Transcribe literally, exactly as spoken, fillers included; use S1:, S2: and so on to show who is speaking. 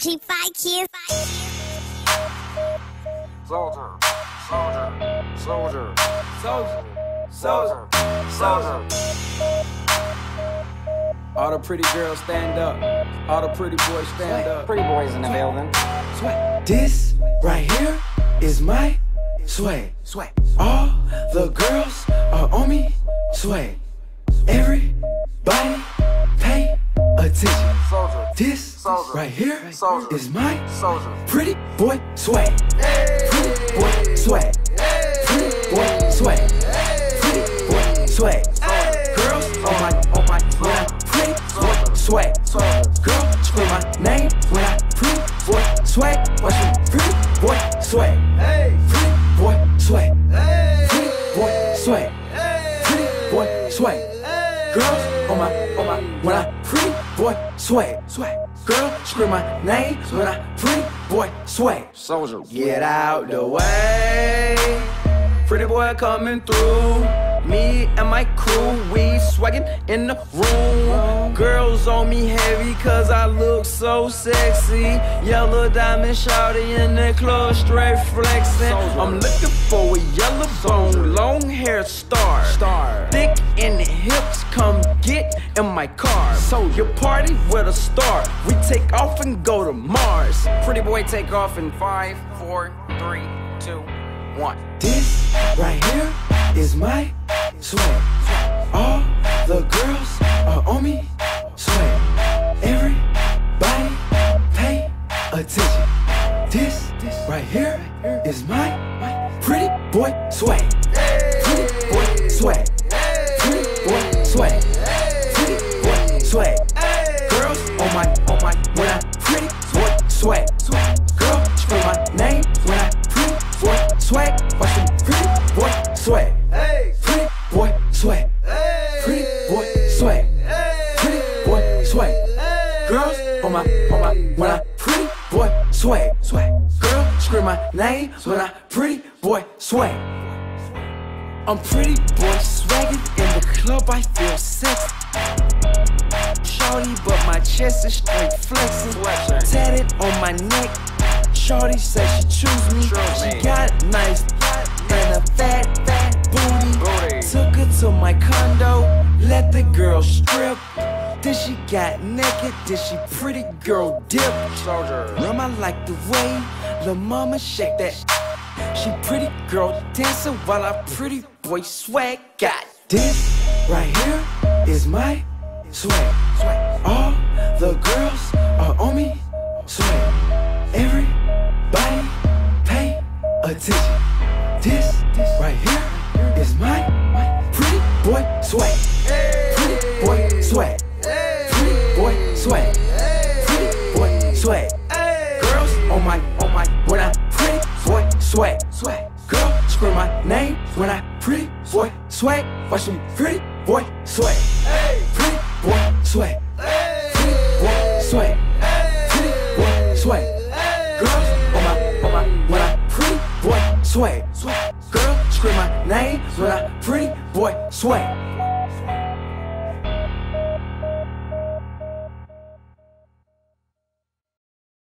S1: Keep five kids.
S2: Soldier, soldier, soldier, soldier, soldier, soldier. All the pretty girls stand up. All the pretty boys stand up.
S3: Pretty boys in the building.
S4: Sway. This right here is my sway.
S2: Sway.
S4: All the girls are on me. Sway. Everybody pay attention.
S2: Soldier.
S4: This
S2: Soldier.
S4: right here
S2: Soldier.
S4: is my
S2: Soldier.
S4: pretty boy sway. Pretty boy sway. Pretty boy sway. Pretty boy sway. Girls on my on my when I pretty boy sway. Girl scream my name when I pretty boy sway. Watch me pretty boy sway. Pretty boy sway. Pretty boy sway. Pretty boy sway. Girls on my on my when I pretty boy sway. Sway. Girl scream my name when I pretty boy sway.
S2: Soldier.
S4: Get out the way. Pretty boy coming through. Me and my crew, we swaggin' in the room. Girls on me heavy cause I look so sexy. Yellow diamond shawty in the club straight flexin'. I'm looking for a yellow bone, long hair star.
S2: Star.
S4: Thick in the hips, come get in my car. So you party with a star, we take off and go to Mars.
S2: Pretty boy take off in five, four, three, two, one.
S4: This right here is my sway. All the girls are on me. Sway. Everybody pay attention. This right here is my pretty boy sway. Pretty boy sway. Pretty boy sway. Pretty boy sway. Girls on my on my when I pretty boy sway. Girl scream my name when I pretty boy sway. Watch me pretty boy sway. Pretty boy sway. Pretty boy sway. Pretty boy sway. Girls on my on my when I pretty boy sway. Girl scream my name when I pretty boy sway. I'm pretty boy swaggin' in the club, I feel sexy. Shorty, but my chest is straight flexing. Tatted on my neck. Shorty said she choose me. She got nice and a fat, fat booty.
S2: Booty.
S4: Took her to my condo, let the girl strip. Then she got naked, then she pretty girl dip.
S2: Soldier.
S4: Mama like the way la mama shake that. She pretty girl dancing while I pretty boy swag. Got this right here is my swag. All the girls are on me. Swag. Everybody pay attention. This right here is my pretty boy swag. Pretty boy swag. Pretty boy swag. Pretty boy swag. Girls on my on my when I pretty boy swag. Girl scream my name when I pretty boy swag. Watch me pretty boy swag. Pretty boy swag. Pretty boy swag. Pretty boy swag. Girls on my on my when I pretty boy swag. Girl scream my name when I pretty boy swag.